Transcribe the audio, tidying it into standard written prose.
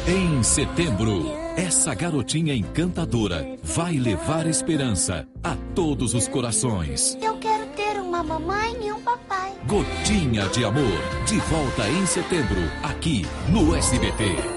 Em setembro, essa garotinha encantadora vai levar esperança a todos os corações. Eu quero ter uma mamãe e um papai. Gotinha de Amor, de volta em setembro, aqui no SBT.